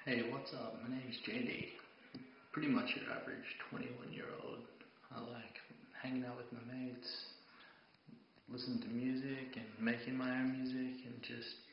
Hey, what's up? My name's JD. Pretty much your average 21-year-old. I like hanging out with my mates, listening to music and making my own music and just